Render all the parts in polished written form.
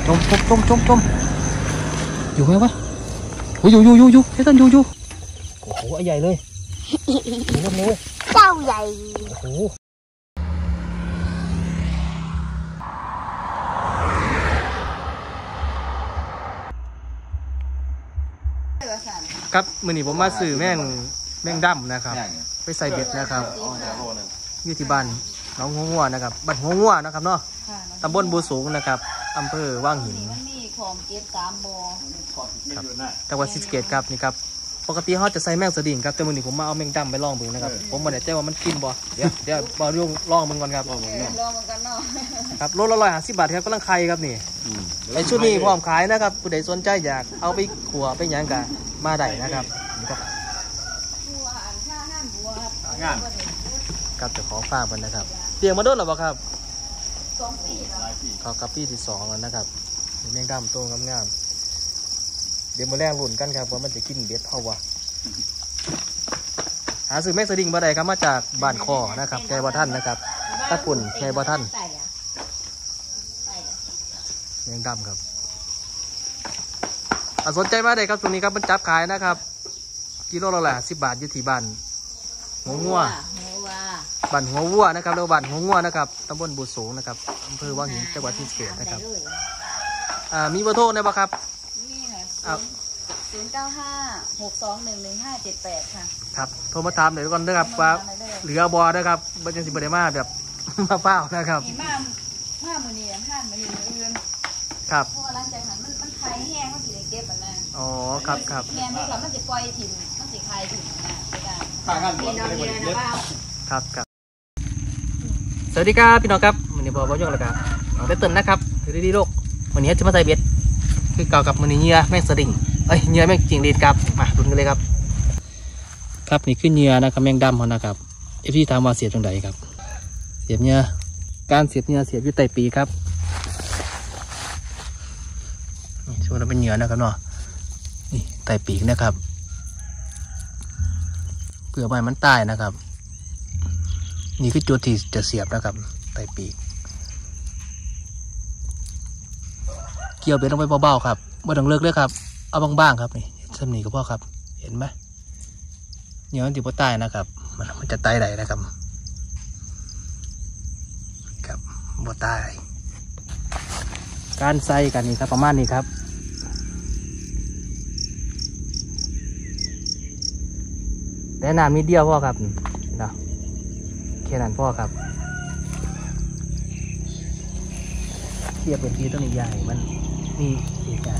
จมอยู่ไหมวะโอ้ยอยู่เฮ้ยต้นอยู่โอ้โหใหญ่เลยเจ้าใหญ่โอ้โหครับมือนี้ผมมาซื้อแมงดำนะครับไปใส่เบ็ดนะครับอยู่ที่บ้านน้องหัวงัวนะครับบ้านหัวงัวนะครับเนาะตำบลบูสูงนะครับอำเภอว่างหินครับจังหวัดศรีสะเกษครับนี่ครับปกติเขาจะใส่แมงสดิ้งครับแต่มือนี้ผมมาเอาแมงดำไปลองดูนะครับผมมาเนี่ยเจ้าว่ามันกินบ่เดี๋ยวมาลองมันก่อนครับลองมันกันเนาะครับโลละ150 บาทครับกำลังไข่ครับนี่ไอชุดนี้พร้อมขายนะครับผู้ใดสนใจอยากเอาไปขัวไปย่างกันมาได้นะครับนี่ครับครับจะขอฝากมันนะครับเตรียมมาโดนหรือเปล่าครับ2 ปีเขากับปีที่2แล้วนะครับแมงดำตัวงามๆเดี๋ยวมาแรงรุ่นกันครับว่ามันจะกินเบ็ดเท่าวะหาซื้อแมงสดิ้งมาได้ครับมาจากบ้านคอนะครับแกบ่ท่านนะครับตะปุ่นแกบ่ท่านแมงดำครับสนใจมาได้ครับตรงนี้ครับมันจับขายนะครับกิโลละ10 บาทอยู่ที่บ้านหัวงัวบ้านหัววัวนะครับเราบ้านหัวงัวนะครับตำบลบูสูงนะครับอำเภอว่างหินจังหวัดศรีสะเกษนะครับมีเบอร์โทรได้ปะครับ 095-621-1578ค่ะครับโทรมาถามหน่อยก่อนนะครับว่าเหลือบอนะครับบัญชีบริมาแบบมาเปล่านะครับมามือนี้ท่านมือนี้อื่นครับเพราะว่าหลังจากนั้นมันไข่แห้งมันสิได้เก็บอันนั้นอ๋อครับแห้งมันมันจะปล่อยถิ่นมันสิไข่ถิ่นนะครับสวัสดีครับพี่น้องครับวันนี้บอยงแล้วครับเอาได้ตื่นนะครับอยู่ดีๆโลกวันนี้จะมาใส่เบ็ดคือเก่ากับมือนี้เหยื่อแมงสดิ้งเหยื่อแมงจิงหรีดครับมาลุ้นกันเลยครับครับนี่คือเหยื่อนะครับแมงดำเขานะครับพี่ถามว่าเสียบตรงไหนครับเสียบเหยื่อการเสียบเหยื่อเสียบอยู่ใต้ปีครับช่วงนั้นเป็นเหยื่อนะครับเนาะนี่ใต้ปีกนะครับเพื่อไม่มันตายนะครับนี่คือจุดที่จะเสียบนะครับใต้ปีกเกี่ยวเบ็ดลงไปเบาๆครับไม่ต้องเลิกเลยครับเอาบ้างๆครับนี่ซ้ำนี่ก็พอครับเห็นไหมเหยื่อมันติดบ่ตายนะครับมันจะตายได้นะครับครับบ่ตายการใส่กันนี่ครับประมาณนี้ครับแต่น้ำนิดเดียวพ่อครับเนาะแค่นั้นพ่อครับเทียบเป็นทีต้นใหญ่มันนี่อีกอ่ะ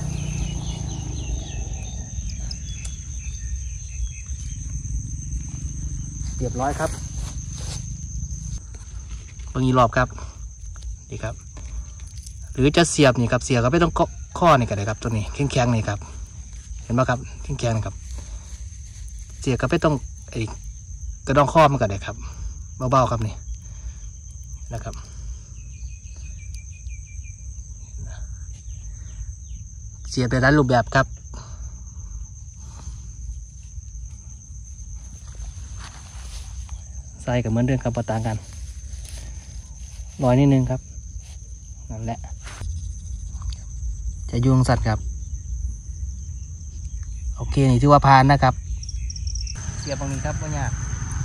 เรียบร้อยครับบางทีรอบครับดีครับหรือจะเสียบนี่ครับเสียบก็ไม่ต้องข้อนี่ก็ได้ครับตัวนี้แข็งๆนี่ครับเห็นไหมครับแข็งๆนะครับเสียบก็ไม่ต้องกระดองข้อมันก็ได้ครับเบาๆครับนี่นะครับเสียบได้หลายรูปแบบครับใส่กับเหมือนเดิมครับต่างกันน้อยนิดนึงครับนั่นแหละจะยุงสัตว์ครับโอเคนี่ถือว่าผ่านนะครับเสียบตรงนี้ครับว่ายาก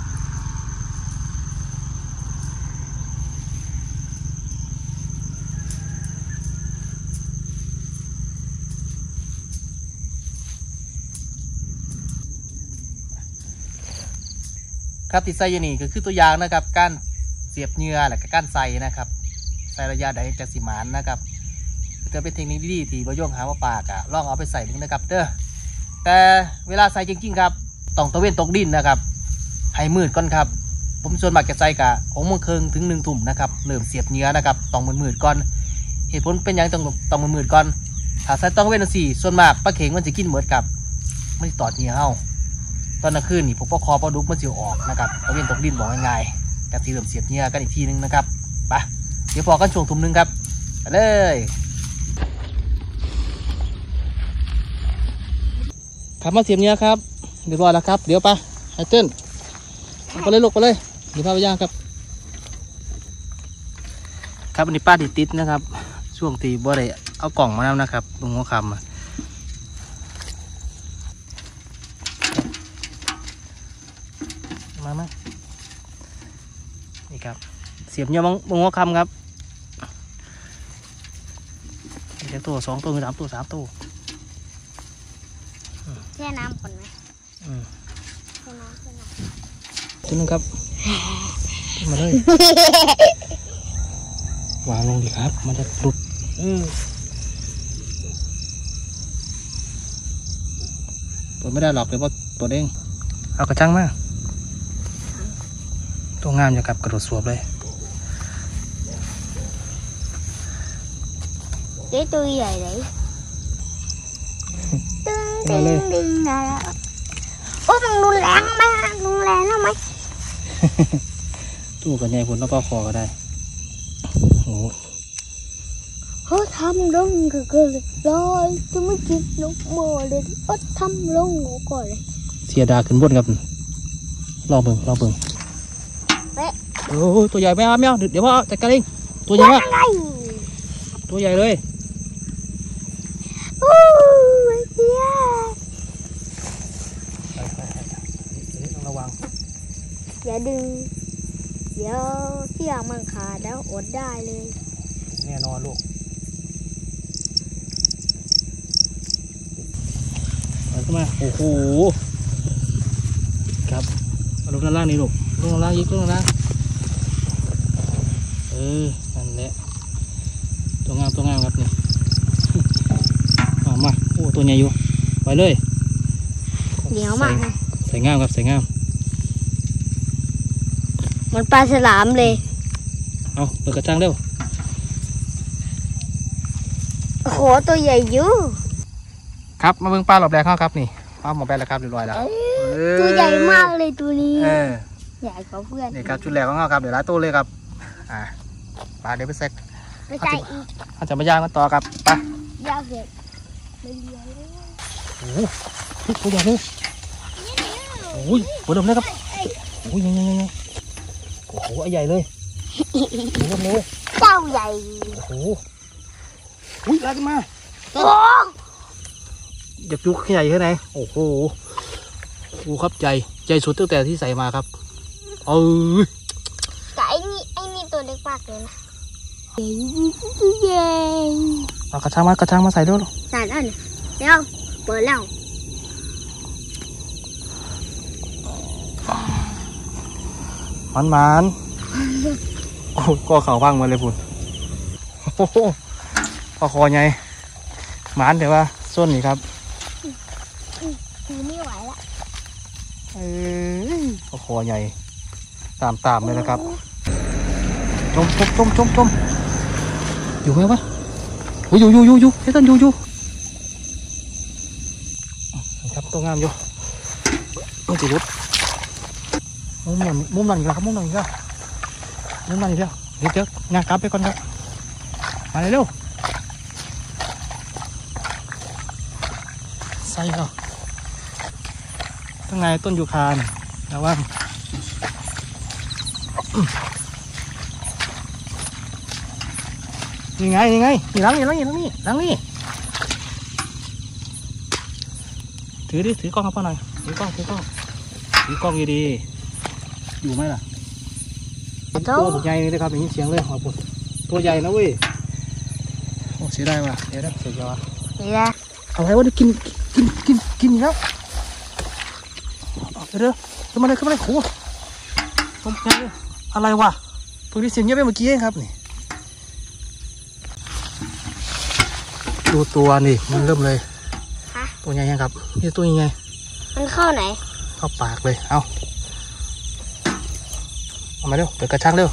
ครับที่ใส่ยานี่ก็คือตัวอย่างนะครับการเสียบเหยื่อและการใส่นะครับใส่ระยะใดจะสิมานนะครับจะเป็นเทคนิคดีๆที่บอยงหาว่าปากอะลองเอาไปใส่ดูนะครับเด้อแต่เวลาใส่จริงๆครับต้องตะเวนตกดินนะครับให้มืดก่อนครับผมส่วนมากจะใส่กะ6:30 ถึง 1 ทุ่มนะครับเริ่มเสียบเหยื่อนะครับต้องมืดๆก่อนเหตุผลเป็นอย่างต้องมืดๆก่อนถ้าใส่ต้องเว้นสีส่วนมากปลาเข็งมันจะกินหมดครับไม่ตอดเหยื่อเฮาตอนกลางคืนนี่ผมก็คอปลาดุกมันจะออกนะครับตะเวนตกดินบอกง่ายๆกับที่เริ่มเสียบเหยื่อกันอีกทีนึงนะครับไปเดี๋ยวพอกันช่วงทุ่มนึงครับไปเลยขับมาเสียบเหยื่อครับเดี๋ยวรอแล้วครับเดี๋ยวไปไฮเติ้ลไปเลยลูกไปเลยเดี๋ยวพาไปย่างครับครับอันนี้ป้าติดนะครับช่วงตีบ่ได้เอากล่องมาแล้วนะครับลุงหัวคำมานี่ครับเสียบเนี่ยลุงหัวคำครับเดี๋ยวตัว2 ตัว3 ตัว3 ตัวแช่น้ำก่อนไหมแช่น้ำตัวนึงครับมาเลย วางลงดีครับมันจะหลุดตัวไม่ได้หรอกเดี๋ยวว่าตัวเด้งเอากระชังมาตัวงามจะกลับกระโดดสวบเลยตัวใหญ่เลยมาเลยดึงนะโอ้มันรุนแรงมากรุนแรงแล้วไหมตู้กันใหญ่ผลแล้วก็คอก็ได้โอ้เขาทำลงก็เกิดลอยจะไม่กินนกโมเลยเขาทำลงก่อนเลยเสียดาขึ้นบนครับรอเบิ่งโอ้ตัวใหญ่ไม่เอาเดี๋ยวว่าจัดการเองตัวใหญ่มากตัวใหญ่เลยโอ้ยเสียต้องระวังอย่าดึงเดี๋ยวเสียงมันขาดแล้วอดได้เลยแน่นอนลูกเอาขึ้นมาโอ้โหครับลงด้านล่างนี่ลูกลงด้านล่างอีกลงด้านล่างนั่นแหละตัวงามครับนี่มาโอ้ตัวใหญ่อยู่ไปเลยเหนียวมากใส่งามครับใส่งามมันปลาฉลามเลยเอาเปิดกระชังเร็วโอ้โหตัวใหญ่อยู่ครับมาเบิ่งปลาหลบแดงเข้าครับนี่ปลาหมอแบนแล้วครับเรียบร้อยแล้วตัวใหญ่มากเลยตัวนี้ใหญ่กว่าเพื่อนนี่ครับชุดแรกของเขาครับเดี๋ยวไล่ตู้เลยครับปลาเดี๋ยวไปเซ็กไม่ใช่อีกเขาจะมาย่างกันต่อครับปลาย่างเสร็จไม่เลี้ยงโอ้โหตัวใหญ่เลยโอ้ยหัวดำเลยครับโอ้ยยังโอ้โหไอ้ใหญ่เลยหัวดำเลยเจ้าใหญ่โอ้โหอุ้ยลากขึ้นมาโอ้อยากดูใหญ่แค่ไหนโอ้โหดูครับใหญ่สุดตั้งแต่ที่ใส่มาครับแต่ไอ้นี่ตัวเล็กมากเลยนะใหญ่เอากระชังมาใส่ด้วยใส่แล้วเดี๋ยวเปิดแล้วมันโอ้ก็เข่าพังมาเลยพุ่นโอ้โหพอคอไงมันแต่ว่าส้นนี่ครับไม่ไหวละพอคอใหญ่ตามเลยนะครับจมอยู่ไหมวะอยู่เฮ้ยต้นอยู่ครับตัวงามอยู่ต้องจีรุดมุมนั่นอีกแล้วครับมุมนั่นอีกแล้วเดี๋ยวงานกลับไปก่อนครับมาเร็วใส่เขาข้างในต้นยูคาระวังนี่ไงนี่หลังนี่ถือกล้องครับพ่อหน่อยถือกล้องดีๆอยู่ไหมล่ะตัวใหญ่เลยครับอย่างนี้เสียงเลยหัวปุ๊บตัวใหญ่นะเว้ยโอ้เสียดายว่ะเดี๋ยวเสียยอดอะไรวะกินอีกแล้วเดี๋ยวขึ้นมาเลยโอ้ต้มแกงเลยอะไรวะตัวนี้เสียงเยอะไปเมื่อกี้เองครับนี่ดูตัวนี่มันเริ่มเลยตัวใหญ่ยังครับนี่ตัวใหญ่มันเข้าไหนเข้าปากเลยเอามาเร็วเปิดกระชังเร็ว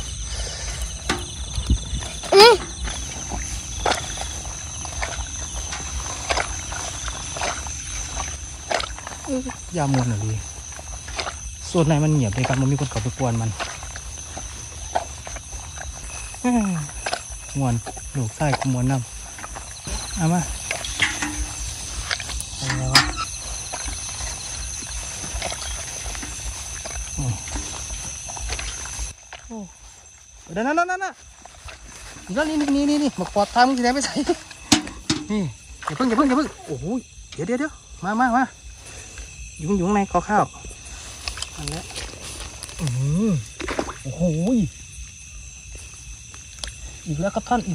ยามวนหน่อยดีส่วนไหนมันเงียบเลยครับมันมีคนเข้าไปกวนมันมวนลูกไส้ขมวนน้ำเอามาอะไรวะนั่นนี่มาปอดทางมึงที่ไหนไปใส่นี่อย่าเพิ่งโอ้โหเดี๋ยวมาอยู่ข้างในข้าวอันนี้โอ้โหอีกแล้วครับท่าน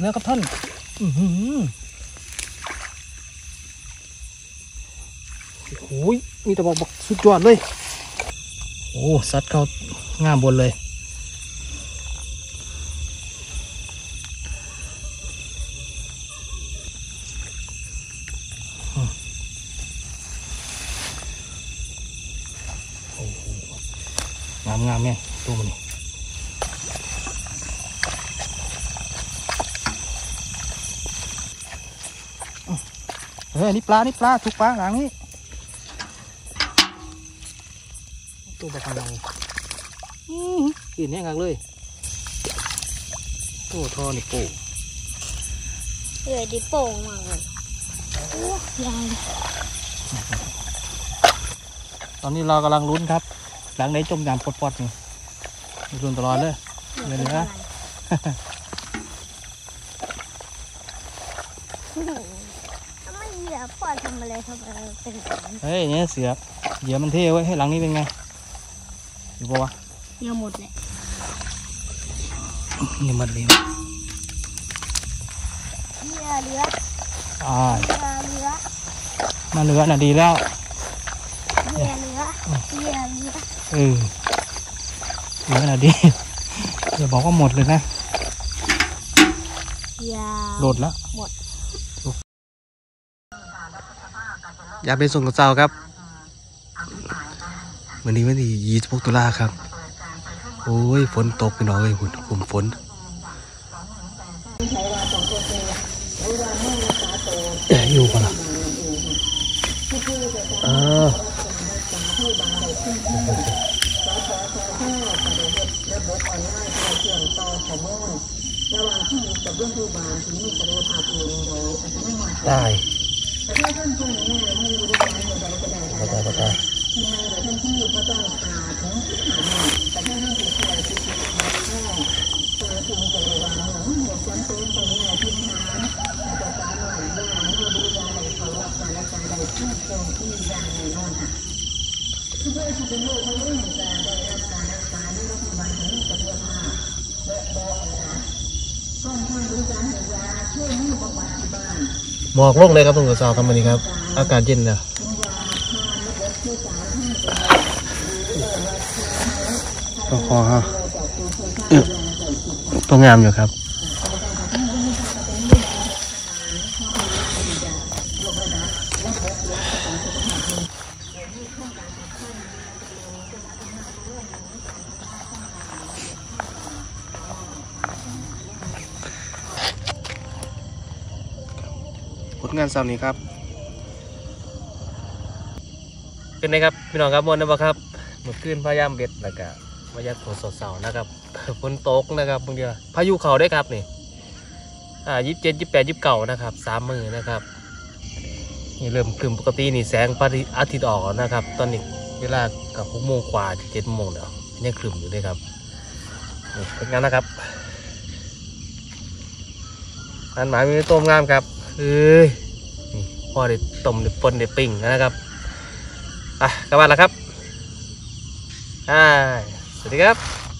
โอ้โหมีแต่บอกสุดยอดเลยโอ้ซัดเข้างามบนเลยงามเนี่ยตัวมันนี่เฮ้ยนี่ปลาถูกปลาหลังนี้ตัวแบบอะไรกินแห้งกันเลยตัวทอนี่โป่งดิโป่งมาเลยยายตอนนี้เรากำลังลุ้นครับหลังไหนจมน้ำปอดนี่ลุ้นตลอดเลยเดี๋ยวนะทำไมเหยื่อปอดทำอะไรเป็นแบบนั้นเฮ้ยเนี่ยเสือเหยื่อมันเท่ไว้ให้หลังนี้เป็นไงอยู่ปะวะเหยื่อหมดเลยนี่มันเลยเหยื่อเหลือมาเหลือน่ะดีแล้วเหยื่อเหลือเหยื่อเหลือเหลือน่ะดีอย่าบอกว่าหมดเลยนะเหยื่อโหลดแล้วหมดอยากเป็นส่งกับเจ้าครับวันนี้วันที่26 ตุลาครับโอ้ยฝนตกไปหน่อยกลุ่มฝนอยู่ปะล่ะได้ได้หมอกลงเลยครับทุกคนสาวครับวันนี้ครับอากาศเย็นเลยคอฮะตัวงามอยู่ครับผลงานเสาร์นี้ครับเป็นไงครับพี่น้องครับมวนนะบ่ครับเมื่อคืนพยายามเบ็ดแล้วก็พยายามโถสดเสาร์นะครับฝนตกนะครับบางทีพายุเข่าได้ครับนี่27 28 29นะครับ3 มื้อนะครับนี่เริ่มครึมปกตินี่แสงพระอาทิตย์ออกแล้วนะครับตอนนี้เวลากับ6 โมงกว่า7 โมงแล้วยังครึมอยู่เลยครับนี่เป็นงานนะครับอันหมายมีต้มงามครับนี่พ่อได้ต้มได้ปนได้ปิ้งนะครับกลับบ้านแล้วครับสวัสดีครับ